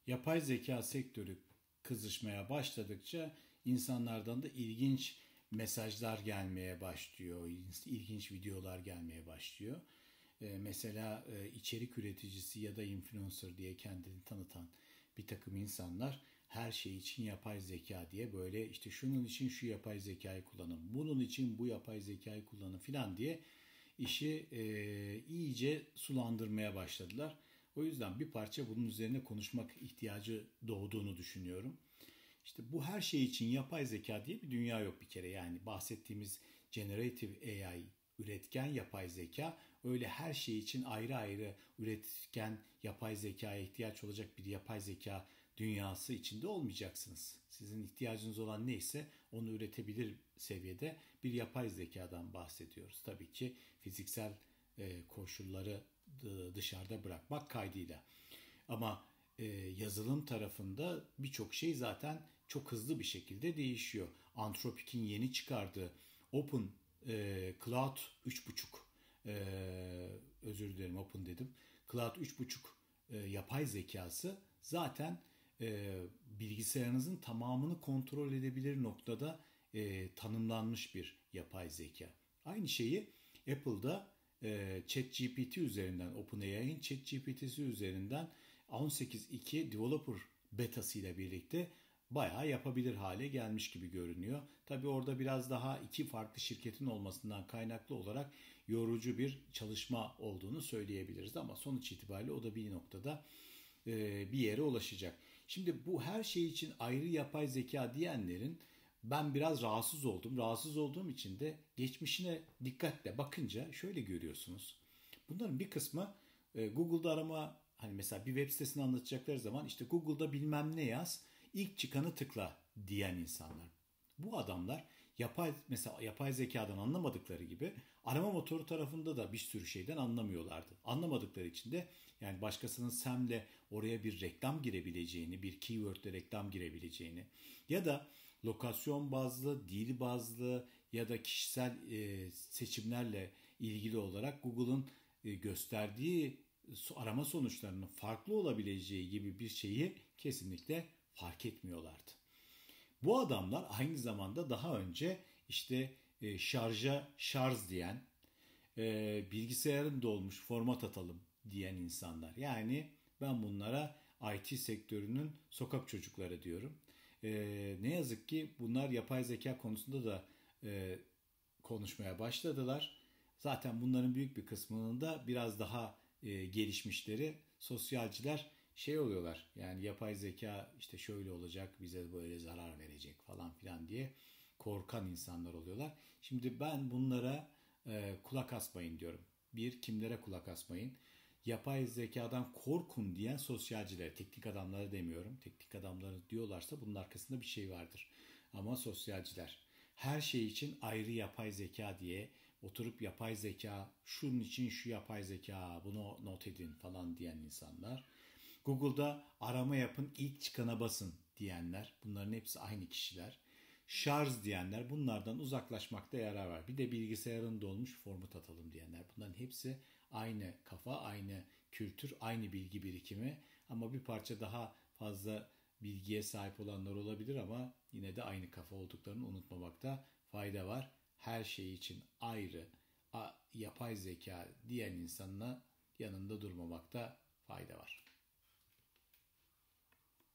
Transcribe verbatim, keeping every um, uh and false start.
Yapay zeka sektörü kızışmaya başladıkça insanlardan da ilginç mesajlar gelmeye başlıyor, ilginç videolar gelmeye başlıyor. Ee, mesela e, içerik üreticisi ya da influencer diye kendini tanıtan bir takım insanlar her şey için yapay zeka diye böyle işte şunun için şu yapay zekayı kullanın, bunun için bu yapay zekayı kullanın filan diye işi e, iyice sulandırmaya başladılar. O yüzden bir parça bunun üzerine konuşmak ihtiyacı doğduğunu düşünüyorum. İşte bu her şey için yapay zeka diye bir dünya yok bir kere. Yani bahsettiğimiz generative A I, üretken yapay zeka, öyle her şey için ayrı ayrı üretken yapay zekaya ihtiyaç olacak bir yapay zeka dünyası içinde olmayacaksınız. Sizin ihtiyacınız olan neyse onu üretebilir seviyede bir yapay zekadan bahsediyoruz. Tabii ki fiziksel e, koşulları dışarıda bırakmak kaydıyla. Ama e, yazılım tarafında birçok şey zaten çok hızlı bir şekilde değişiyor. Anthropic'in yeni çıkardığı Open e, Cloud üç buçuk e, özür dilerim Open dedim. Cloud üç buçuk e, yapay zekası zaten e, bilgisayarınızın tamamını kontrol edebilir noktada e, tanımlanmış bir yapay zeka. Aynı şeyi Apple'da e, ChatGPT üzerinden, OpenAI'nin ChatGPT'si üzerinden on sekiz nokta iki Developer betası ile birlikte bayağı yapabilir hale gelmiş gibi görünüyor. Tabii orada biraz daha iki farklı şirketin olmasından kaynaklı olarak yorucu bir çalışma olduğunu söyleyebiliriz. Ama sonuç itibariyle o da bir noktada e, bir yere ulaşacak. Şimdi bu her şey için ayrı yapay zeka diyenlerin ben biraz rahatsız oldum. Rahatsız olduğum için de geçmişine dikkatle bakınca şöyle görüyorsunuz. Bunların bir kısmı e, Google'da arama, hani mesela bir web sitesini anlatacakları zaman işte Google'da bilmem ne yaz, ilk çıkanı tıkla diyen insanlar. Bu adamlar yapay mesela yapay zekadan anlamadıkları gibi arama motoru tarafında da bir sürü şeyden anlamıyorlardı. Anlamadıkları için de yani başkasının S E M'le oraya bir reklam girebileceğini, bir keywordle reklam girebileceğini ya da lokasyon bazlı, dil bazlı ya da kişisel e, seçimlerle ilgili olarak Google'ın e, gösterdiği arama sonuçlarının farklı olabileceği gibi bir şeyi kesinlikle fark etmiyorlardı. Bu adamlar aynı zamanda daha önce işte e, şarja şarj diyen, e, bilgisayarın dolmuş format atalım diyen insanlar. Yani ben bunlara I T sektörünün sokak çocukları diyorum. E, ne yazık ki bunlar yapay zeka konusunda da e, konuşmaya başladılar. Zaten bunların büyük bir kısmının da biraz daha e, gelişmişleri sosyalciler şey oluyorlar. Yani yapay zeka işte şöyle olacak, bize böyle zarar verecek falan filan diye korkan insanlar oluyorlar. Şimdi ben bunlara e, kulak asmayın diyorum. Bir, kimlere kulak asmayın? Yapay zekadan korkun diyen sosyalciler, teknik adamları demiyorum. Teknik adamları diyorlarsa bunun arkasında bir şey vardır. Ama sosyalciler, her şey için ayrı yapay zeka diye oturup yapay zeka, şunun için şu yapay zeka, bunu not edin falan diyen insanlar. Google'da arama yapın, ilk çıkana basın diyenler, bunların hepsi aynı kişiler. Şarj diyenler, bunlardan uzaklaşmakta yarar var. Bir de bilgisayarın dolmuş format atalım diyenler. Bunların hepsi aynı kafa, aynı kültür, aynı bilgi birikimi. Ama bir parça daha fazla bilgiye sahip olanlar olabilir ama yine de aynı kafa olduklarını unutmamakta fayda var. Her şey için ayrı yapay zeka diyen insanla yanında durmamakta fayda var.